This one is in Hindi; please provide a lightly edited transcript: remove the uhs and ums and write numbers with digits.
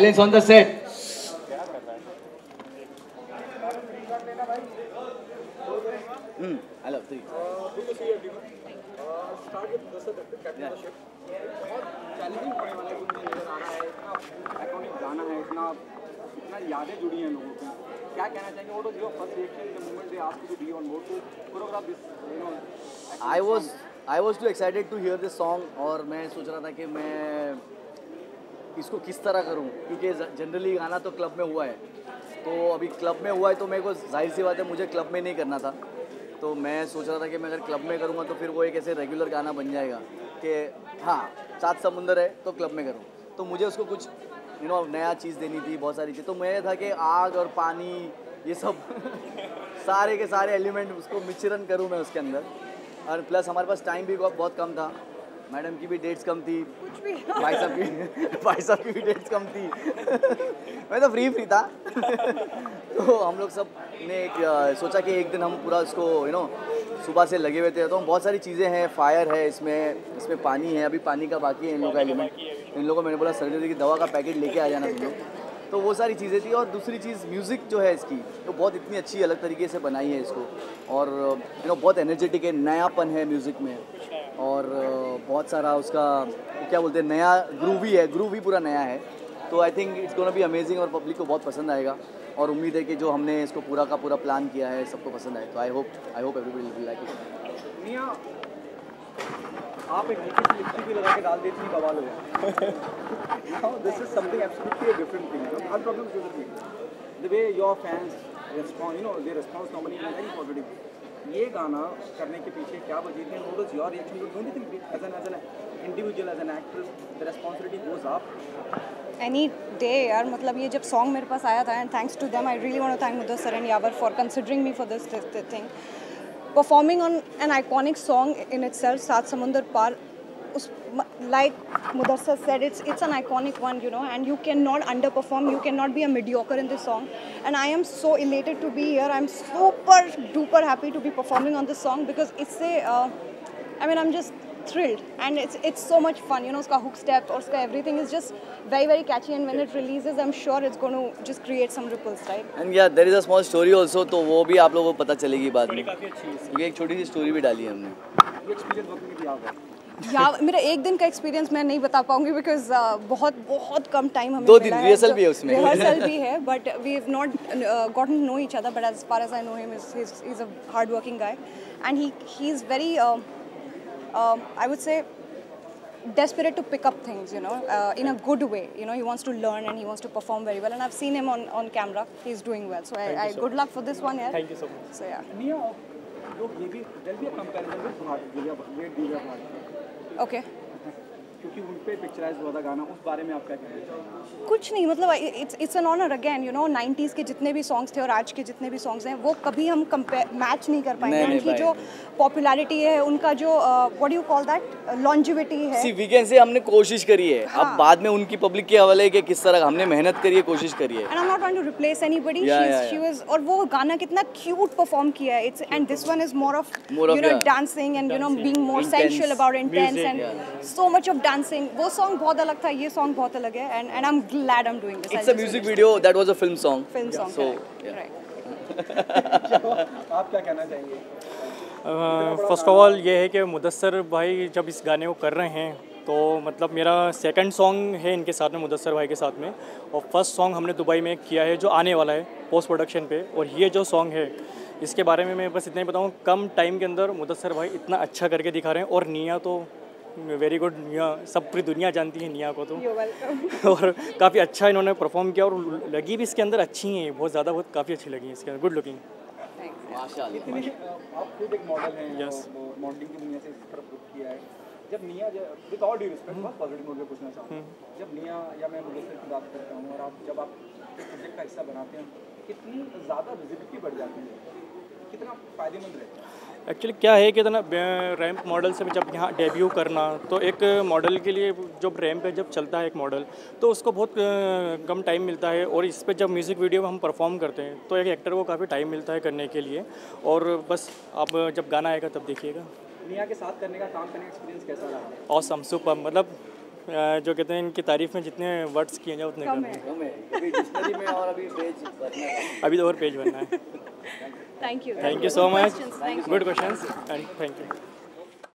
Silence on the set. I love three. Good to see you, everyone. Start with Mudassar captain the ship. बहुत चैलेंजिंग होने वाला है, मुझे नजर आ रहा है। इतना आइकॉनिक गाना है, इतना यादें जुड़ी हैं लोगों की। क्या कहना चाहेंगे? What was your first reaction the moment they asked you to be on board to choreograph this, you know? I was too excited to hear this song और मैं सोच रहा था कि मैं इसको किस तरह करूं, क्योंकि जनरली गाना तो क्लब में हुआ है, तो अभी क्लब में हुआ है तो मेरे को जाहिर सी बात है मुझे क्लब में नहीं करना था। तो मैं सोच रहा था कि मैं अगर क्लब में करूँगा तो फिर वो एक ऐसे रेगुलर गाना बन जाएगा कि हाँ सात समुंदर है तो क्लब में करूँ। तो मुझे उसको कुछ नया चीज़ देनी थी, बहुत सारी चीज़। तो मैं था कि आग और पानी ये सब सारे के सारे एलिमेंट उसको मिश्रण करूँ मैं उसके अंदर। और प्लस हमारे पास टाइम भी बहुत कम था, मैडम की भी डेट्स कम थी, भाई साहब की भी डेट्स कम थी मैं तो फ्री था तो हम लोग सब ने सोचा कि एक दिन हम पूरा उसको सुबह से लगे हुए थे। तो बहुत सारी चीज़ें हैं, फायर है इसमें पानी है, अभी पानी का बाकी है इन लोगों का एलिमेंट। इन लोगों को मैंने बोला सर्जरी की दवा का पैकेट लेके आ जाना तुम लोग। तो वो सारी चीज़ें थी। और दूसरी चीज़ म्यूज़िक जो है इसकी तो बहुत इतनी अच्छी अलग तरीके से बनाई है इसको, और बहुत एनर्जेटिक है, नयापन है म्यूज़िक में, और बहुत सारा उसका क्या बोलते हैं नया ग्रूव भी पूरा नया है। तो I think it's gonna be amazing और पब्लिक को बहुत पसंद आएगा। और उम्मीद है कि जो हमने इसको पूरा का पूरा प्लान किया है सबको पसंद आए। तो I hope everybody will like it. निया, आप एक नीचे से लिपस्टिक भी लगा के डाल देती हैं, बवाल हो जाए। Now this is something absolutely a different thing. I'm talking about the thing. The way your fans respond, they respond normally in a very positive. ये गाना करने के पीछे क्या वजह थी? What was your reaction? Don't you think as an individual, as an actress, the responsibility goes up? Any day यार, मतलब ये जब सॉन्ग मेरे पास आया था, and thanks to them, I really want to thank Mudassar and Yavar for considering me for this thing. Performing on an iconic song in itself, Saat Samundar Par, like Mudassar said, it's an iconic one, and you cannot underperform, you cannot be a mediocre in this song. And I am so elated to be here. I'm super duper happy to be performing on this song because I'm just thrilled, and it's so much fun. Uska hook steps or uska everything is just very very catchy, and when it releases, I'm sure it's going to just create some ripples, right? And yeah, there is a small story also, तो वो भी आप लोगों को पता चलेगी बाद में, क्योंकि एक छोटी सी स्टोरी भी डाली है हमने। ये एक्सपीरियंस वर्किंग विद यावर, मेरा एक दिन का एक्सपीरियंस मैं नहीं बता पाऊंगी बिकॉज बहुत कम टाइम हमें 2 दिन रिहर्सल भी है उसमें। रिहर्सल भी है, but we have not gotten to know each other, but as far as I know him is a hard working guy, and he is very I would say desperate to pick up things, in a good way. He wants to learn and he wants to perform very well, and I've seen him on camera. He's doing well, so I good luck for this one. Yeah. Thank you so much. So yeah. Nia, look, maybe there'll be a comparison with Bharti. Okay. क्योंकि उन पे पिक्चराइज हुआ था गाना, उस बारे में आप क्या कहना चाहेंगे? कुछ नहीं, मतलब it's an honour again, 90s के जितने भी सॉन्ग्स थे और आज के जितने भी सॉन्ग्स हैं वो कभी हम मैच नहीं कर पाएंगे। उनकी जो पॉपुलैरिटी है, उनका जो what do you call that longevity है। सी वीकेंड से हमने कोशिश करी है, अब बाद में उनकी पब्लिक के हवाले है कि किस तरह हमने मेहनत करी है, कोशिश करी है। And I am not trying to replace anybody, she was, और वो गाना कितना क्यूट परफॉर्म किया है। It's and this one is more of dancing and being more sensual about intense and so much of dancing. वो सॉन्ग बहुत अलग था, ये सॉन्ग बहुत अलग है, and I am glad I am doing this. It's a music video, that was a film song, so आप क्या कहना चाहेंगे? फर्स्ट ऑफ ऑल ये है कि मुदस्सर भाई जब इस गाने को कर रहे हैं तो मतलब मेरा सेकंड सॉन्ग है इनके साथ में, मुदस्सर भाई के साथ में, और फर्स्ट सॉन्ग हमने दुबई में किया है जो आने वाला है पोस्ट प्रोडक्शन पे। और ये जो सॉन्ग है इसके बारे में मैं बस इतना ही बताऊँ, कम टाइम के अंदर मुदस्सर भाई इतना अच्छा करके दिखा रहे हैं। और निया तो वेरी गुड, निया सब पूरी दुनिया जानती है निया को तो और काफ़ी अच्छा इन्होंने परफॉर्म किया, और लगी भी इसके अंदर अच्छी हैं, बहुत ज़्यादा, बहुत काफ़ी अच्छी लगी इसके अंदर, गुड लुकिंग। आप खुद एक मॉडल हैं, मॉडलिंग की दुनिया से इस तरफ रुख किया है। जब निया, विद ऑल ड्यू रिस्पेक्ट, बहुत पॉजिटिव नोट पे पूछना चाहूँगा, जब निया या मैं मुदस्सर की बात करता हूँ और जब आप प्रोजेक्ट का हिस्सा बनाते हैं, कितनी ज़्यादा विजिबिलिटी बढ़ जाती है, कितना फ़ायदेमंद रहता है? एक्चुअली क्या है कि ना रैंप मॉडल से जब यहाँ डेब्यू करना, तो एक मॉडल के लिए जब रैंप पे जब चलता है एक मॉडल, तो उसको बहुत कम टाइम मिलता है, और इस पे जब म्यूज़िक वीडियो हम परफॉर्म करते हैं तो एक एक्टर को काफ़ी टाइम मिलता है करने के लिए। और बस आप जब गाना आएगा तब देखिएगा। निया के साथ करने का, काम करने का एक्सपीरियंस कैसा रहा? ऑसम, सुपर, मतलब जो कहते हैं इनकी तारीफ में जितने वर्ड्स किए जाए उतने कम है। कम है, अभी डिक्शनरी में और अभी पेज भरना है। अभी तो और पेज बनना है। Thank you thank you so much, good questions and thank you.